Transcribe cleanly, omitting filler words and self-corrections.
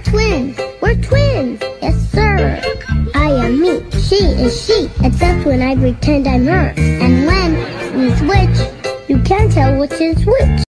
twins. We're twins. Yes, sir. I am me. She is she. Except when I pretend I'm her. And when we switch, you can't tell which is which.